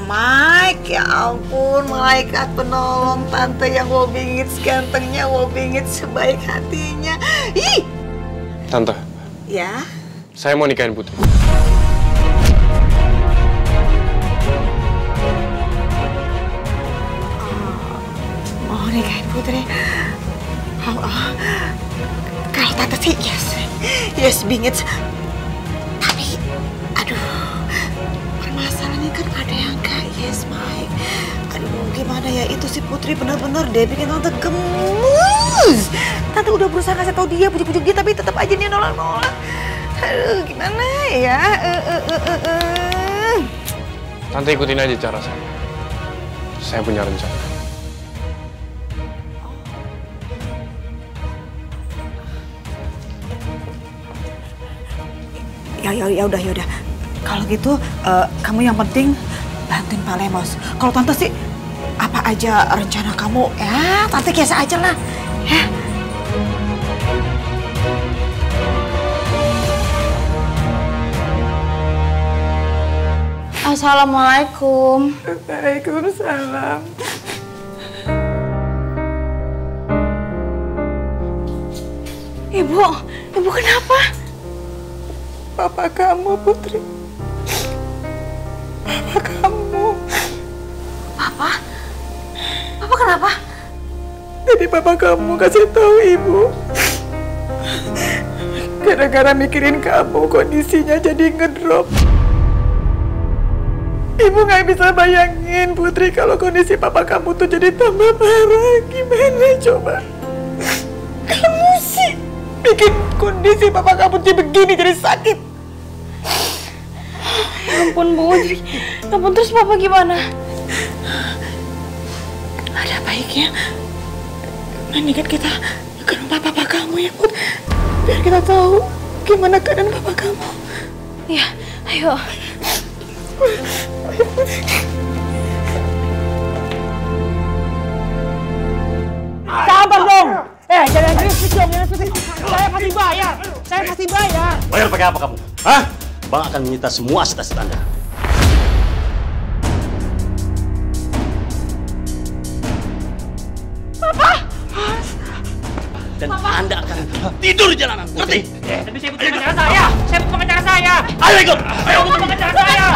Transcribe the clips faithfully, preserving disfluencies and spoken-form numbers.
Mike, ya ampun, malaikat penolong tante yang wow bingit segantengnya, wow bingit sebaik hatinya. Ih! Tante. Ya? Saya mau nikahin Putri. Oh, mau nikahin Putri? Oh, oh. Kalau tante sih, yes. Yes, bingit. Tapi, aduh. Masalahnya kan ada yang gak yes, Mike. Aduh, gimana ya, itu si Putri bener-bener deh bikin tante gemes. Tante udah berusaha kasih tahu dia, pujuk-pujuk dia, tapi tetap aja dia nolak-nolak. Aduh, gimana ya? Uh, uh, uh, uh, uh. Tante ikutin aja cara saya. Saya punya rencana. Ya, ya, ya udah, ya udah. Kalau gitu, uh, kamu yang penting bantuin Pak Lemos. Kalau tante sih, apa aja rencana kamu, ya tante kiasa aja lah. Ya. Assalamualaikum. Waalaikumsalam. Ibu, ibu kenapa? Papa kamu, Putri. Papa kamu. Papa? Papa kenapa? Jadi papa kamu kasih tahu ibu. Gara-gara mikirin kamu, kondisinya jadi ngedrop. Ibu nggak bisa bayangin, Putri, kalau kondisi papa kamu tuh jadi tambah parah. Gimana coba? Kamu sih bikin kondisi papa kamu jadi begini, jadi sakit. Ya ampun, Bu. Jadi, ya ampun, terus Papa gimana? Ada baiknya mendingan kita ke rumah papa kamu ya, Put. Biar kita tahu gimana keadaan papa kamu. Iya, ayo. Sabar dong! Eh, jangan risik dong, jangan risik. Saya pasti bayar, saya pasti bayar. Bayar pakai apa kamu? Hah? Bang akan menyita semua aset-aset Anda. Papa! Dan Papa. Anda akan tidur di jalanan, ngerti? Tapi saya butuh pengacara saya, saya butuh pengacara saya. Ayo ikut! Ayo! Butuh pengacara saya.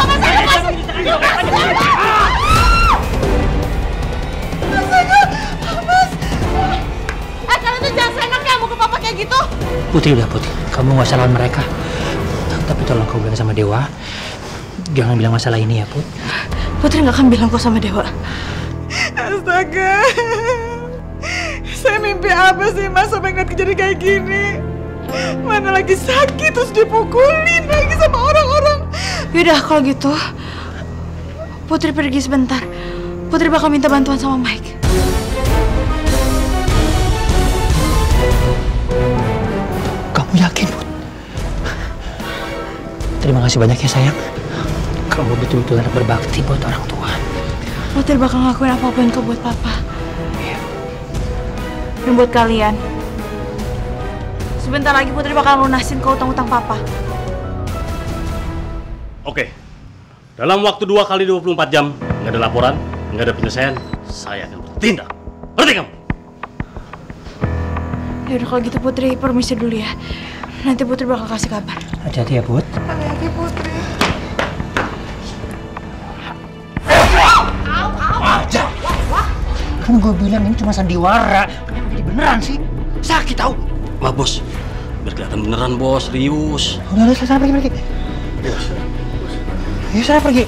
Eh, kalian tuh jangan seenak kamu ke Papa kayak gitu. Putri udah, Putri. Kamu nggak usah lawan mereka. Tapi tolong kau bilang sama Dewa, jangan bilang masalah ini ya, Put. Putri nggak akan bilang kok sama Dewa. Astaga. Saya mimpi apa sih, Mas, sampai ngeliat kejadian kayak gini? Mana lagi sakit terus dipukulin lagi sama orang-orang. Yaudah, kalau gitu Putri pergi sebentar. Putri bakal minta bantuan sama Mike. Kamu yakin, Put? Terima kasih banyak ya, sayang. Kamu betul-betul anak berbakti buat orang tua. Putri bakal ngelakuin apapun kok buat Papa. Iya. Dan buat kalian, sebentar lagi Putri bakal lunasin ke utang-utang Papa. Oke. Dalam waktu dua kali dua puluh empat jam, nggak ada laporan, nggak ada penyelesaian, saya akan bertindak. Ngerti kamu? Yaudah kalau gitu Putri permisi dulu ya. Nanti Putri bakal kasih kabar. Hati-hati ya, Put. Hati-hati, Putri. Aja. Kan gue bilang ini cuma sandiwara. Kenapa jadi beneran sih? Sakit tau. Maaf, Bos. Biar kelihatan beneran, Bos. Serius. Udah, udah, saya pergi, pergi. Ayo, saya pergi.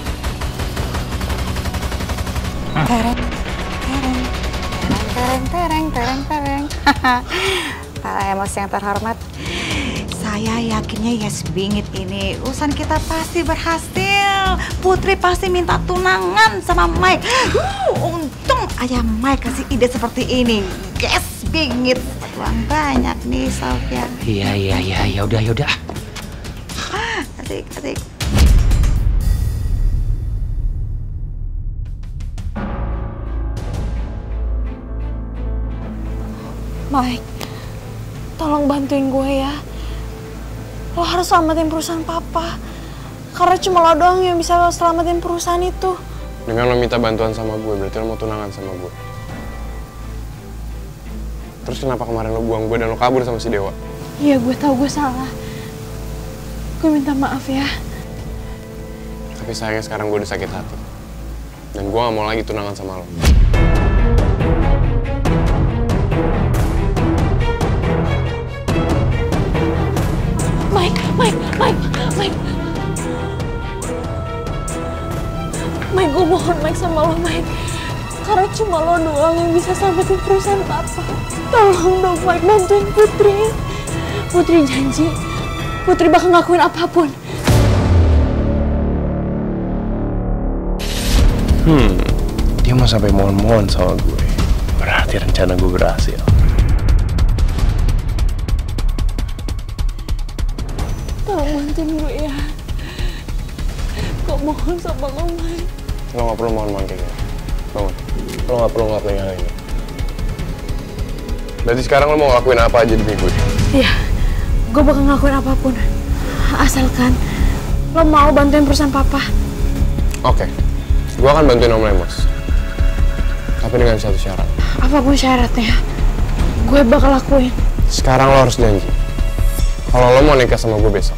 Tereng, tereng, tereng, tereng, tereng, tereng. Para emosi yang terhormat, saya yakinnya yes bingit ini urusan kita pasti berhasil. Putri pasti minta tunangan sama Mike. Uh, untung aja Mike kasih ide seperti ini. Yes bingit, uang banyak nih, Sofia. Iya, iya, iya, ya udah, ya udah. Asik, asik. Mike, tolong bantuin gue ya. Lo harus selamatin perusahaan Papa. Karena cuma lo doang yang bisa selamatin perusahaan itu. Dengan lo minta bantuan sama gue, berarti lo mau tunangan sama gue. Terus kenapa kemarin lo buang gue dan lo kabur sama si Dewa? Iya, gue tahu gue salah. Gue minta maaf ya. Tapi sayangnya sekarang gue udah sakit hati. Dan gue gak mau lagi tunangan sama lo. Mike, Mike, Mike, Mike. Mike, gue mohon Mike sama lo, Mike. Karena cuma lo doang yang bisa selamatin perusahaan papa. Tolong dong, Mike, bantuin Putri. Putri janji, Putri bakal ngakuin apapun. Hmm, dia mau sampai mohon-mohon sama gue. Berarti rencana gue berhasil. Tolong bantuin gue ya. Gue mohon sama lo, Mike. Lo gak perlu mohon-mohon kayak gini. Bangun. Lo gak perlu ngelakuin hal ini. Berarti sekarang lo mau ngelakuin apa aja demi gue? Iya, gue bakal ngelakuin apapun. Asalkan lo mau bantuin perusahaan papa. Oke, gue akan bantuin Om Lemos. Tapi dengan satu syarat. Apapun syaratnya, gue bakal lakuin. Sekarang lo harus janji. Kalau lo mau nikah sama gue besok.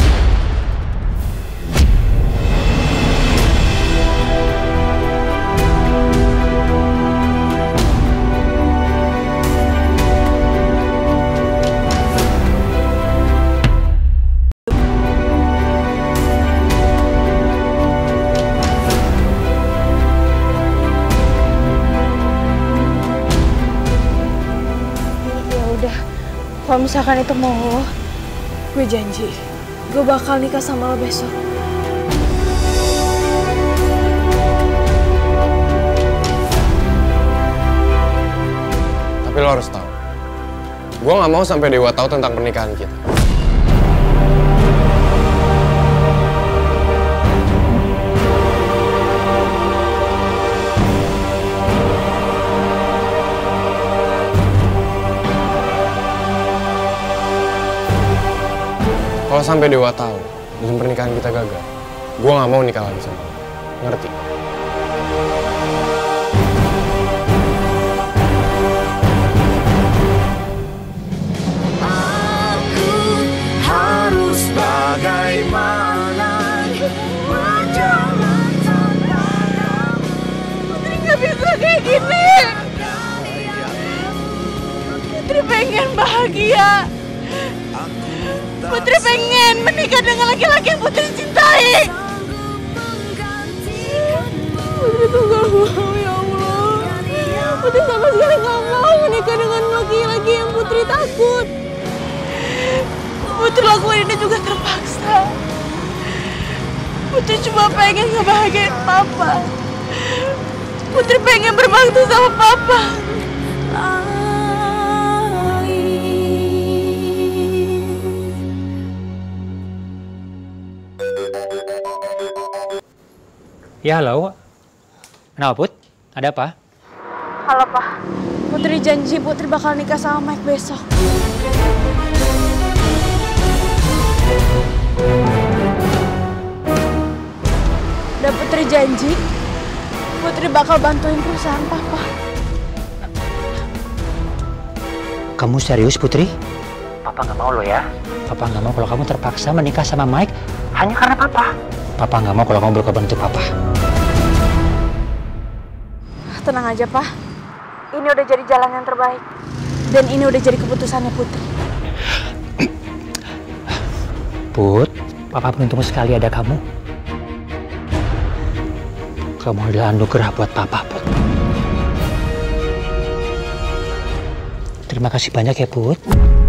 Kalau misalkan itu mau lo, gue janji, gue bakal nikah sama lo besok. Tapi lo harus tahu, gue nggak mau sampai Dewa tahu tentang pernikahan kita. Kalau sampai Dewa tahu dan pernikahan kita gagal, gue nggak mau nikah lagi sama lo. Ngerti? Aku harus bagaimana berjalan tanpa kamu. Putri nggak bisa kayak gini. Putri pengen bahagia. Putri pengen menikah dengan laki-laki yang Putri cintai. Putri tuh gak mau, ya Allah. Putri sama sekali gak mau menikah dengan laki-laki yang Putri takut. Putri lakuin ini juga terpaksa. Putri cuma pengen ngebahagiain papa. Putri pengen berbakti sama papa. Ya, halo. Kenapa, Put? Ada apa? Halo, Pak. Putri janji Putri bakal nikah sama Mike besok. Dan Putri janji Putri bakal bantuin perusahaan Papa. Kamu serius, Putri? Papa nggak mau lo ya. Papa nggak mau kalau kamu terpaksa menikah sama Mike hanya karena Papa. Papa nggak mau kalau kamu berkorban untuk Papa. Tenang aja, Pak. Ini udah jadi jalan yang terbaik. Dan ini udah jadi keputusannya Putri. Put, Papa beruntung sekali ada kamu. Kamu adalah anugerah buat Papa, Put. Terima kasih banyak ya, Put.